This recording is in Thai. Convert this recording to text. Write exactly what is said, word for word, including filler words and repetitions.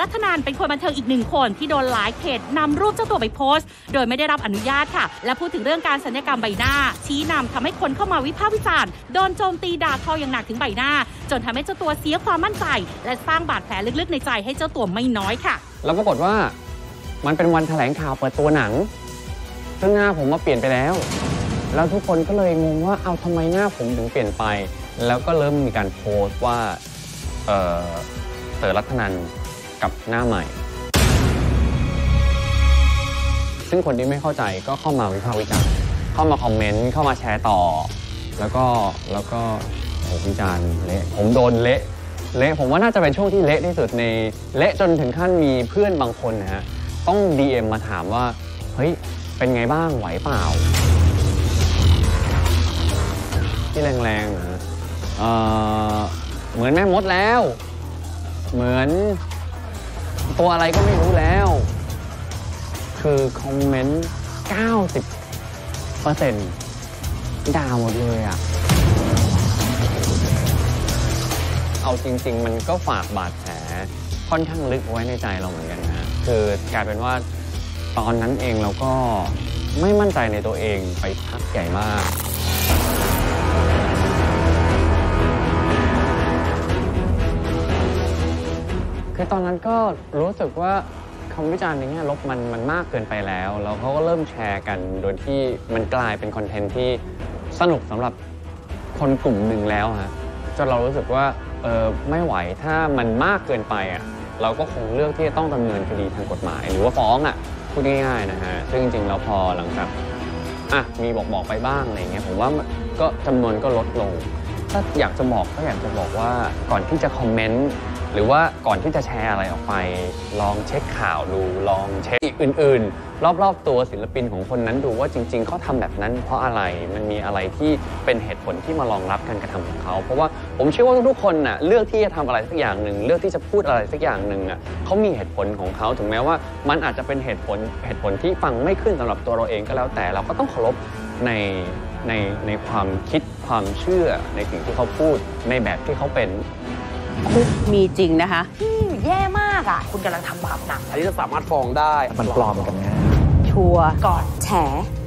ตนันเป็นคนบันเทิงอีกหนึ่งคนที่โดนหลายเพจนำรูปเจ้าตัวไปโพสต์โดยไม่ได้รับอนุญาตค่ะและพูดถึงเรื่องการศัลยกรรมใบหน้าชี้นำทำให้คนเข้ามาวิพากษ์วิจารณ์โดนโจมตีด่าทออย่างหนักถึงใบหน้าจนทำให้เจ้าตัวเสียความมั่นใจและสร้างบาดแผลลึกๆในใจให้เจ้าตัวไม่น้อยค่ะแล้วปรากฏว่ามันเป็นวันแถลงข่าวเปิดตัวหนังซึ่งหน้าผมมาเปลี่ยนไปแล้วแล้วทุกคนก็เลยงงว่าเอาทำไมหน้าผมถึงเปลี่ยนไปแล้วก็เริ่มมีการโพสต์ว่าเออเต๋อรัตนันกับหน้าใหม่ซึ่งคนที่ไม่เข้าใจก็เข้ามาวิพากษ์วิจารณ์เข้ามาคอมเมนต์เข้ามาแชร์ต่อแล้วก็แล้วก็ผมวิจารณ์เละผมโดนเละเละผมว่าน่าจะเป็นช่วงที่เละที่สุดในเละจนถึงขั้นมีเพื่อนบางคนนะฮะต้อง ดี เอ็ม มาถามว่าเฮ้ยเป็นไงบ้างไหวเปล่าที่แรงๆนะเอ่อเหมือนแม่มดแล้วเหมือนตัวอะไรก็ไม่รู้แล้วคือคอมเมนต์ เก้าสิบเปอร์เซ็นต์ ด่าหมดเลยอ่ะเอาจริงๆมันก็ฝากบาดแผลค่อนข้างลึกไว้ในใจเราเหมือนกันนะคือกลายเป็นว่าตอนนั้นเองเราก็ไม่มั่นใจในตัวเองไปพักใหญ่มากคือตอนนั้นก็รู้สึกว่าคำวิจารณ์ในแง่ลบมันมันมากเกินไปแล้วแล้วเขาก็เริ่มแชร์กันโดยที่มันกลายเป็นคอนเทนต์ที่สนุกสำหรับคนกลุ่มหนึ่งแล้วฮะจนเรารู้สึกว่าเออไม่ไหวถ้ามันมากเกินไปอ่ะเราก็คงเลือกที่จะต้องดำเนินคดีทางกฎหมายหรือว่าฟ้องอ่ะพูดง่ายๆนะฮะซึ่งจริงๆแล้วพอหลังจากอ่ะมีบอกบอกไปบ้างอะไรเงี้ยผมว่าก็จำนวนก็ลดลงถ้าอยากจะบอกก็อยากจะบอกว่าก่อนที่จะคอมเมนต์หรือว่าก่อนที่จะแชร์อะไรออกไปลองเช็คข่าวดูลองเช็คอีกอื่นๆรอบๆตัวศิลปินของคนนั้นดูว่าจริงๆเขาทำแบบนั้นเพราะอะไรมันมีอะไรที่เป็นเหตุผลที่มารองรับการกระทำของเขาเพราะว่าผมเชื่อว่าทุกๆคนน่ะเลือกที่จะทำอะไรสักอย่างหนึ่งเลือกที่จะพูดอะไรสักอย่างหนึ่งน่ะเขามีเหตุผลของเขาถึงแม้ว่ามันอาจจะเป็นเหตุผลเหตุผลที่ฟังไม่ขึ้นสำหรับตัวเราเองก็แล้วแต่เราก็ต้องเคารพในในในความคิดความเชื่อในสิ่งที่เขาพูดในแบบที่เขาเป็นคุกมีจริงนะคะแย่มากอ่ะคุณกำลังทำบาปหนักอันนี้จะสามารถฟ้องได้มันปลอมกันนะชัวร์ก่อนแฉ